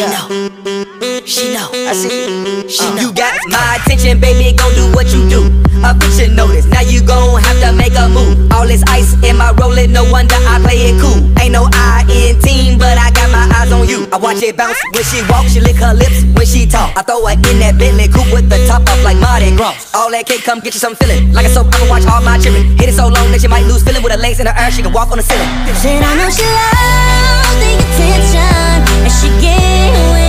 She know, I see you. She know. You got my attention, baby, gon' do what you do. A bitch should notice, now you gon' have to make a move. All this ice in my rollin', no wonder I play it cool. Ain't no I in team, but I got my eyes on you. I watch it bounce when she walk, she lick her lips when she talk. I throw her in that Bentley coupe with the top off like Mardi Gras. All that cake, come get you some feeling. Like a soap, I can watch all my children. Hit it so long that she might lose feeling. With her legs in the air, she can walk on the ceiling. Said I know she loves the attention, and she get when